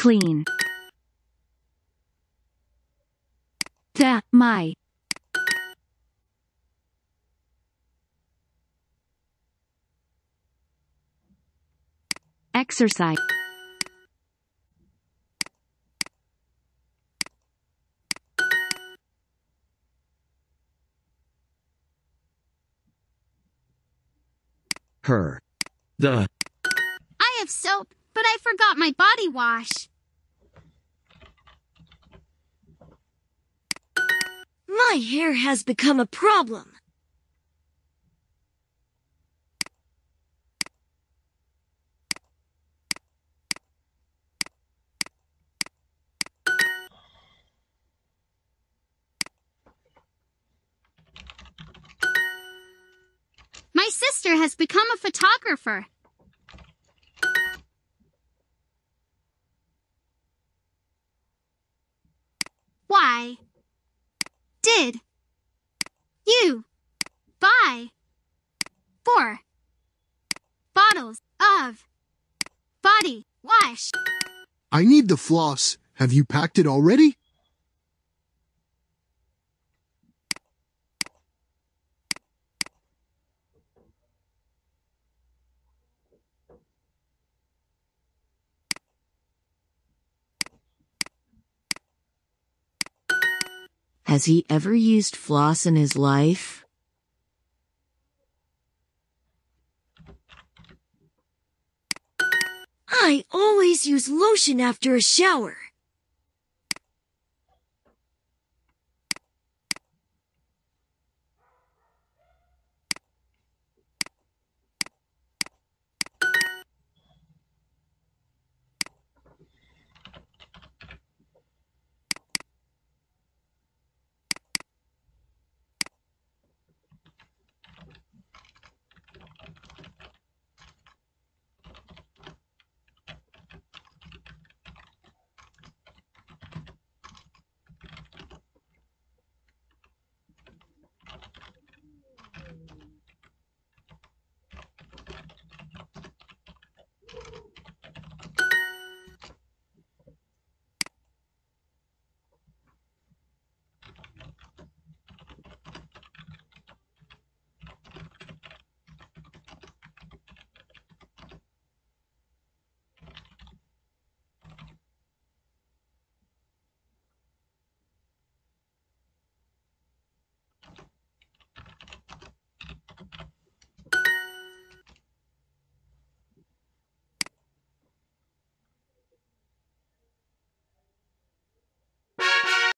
Clean. My. Exercise. Her. The. I have soap, but I forgot my body wash. My hair has become a problem. My sister has become a photographer. Why did you buy 4 bottles of body wash? I need the floss. Have you packed it already? Has he ever used floss in his life? I always use lotion after a shower.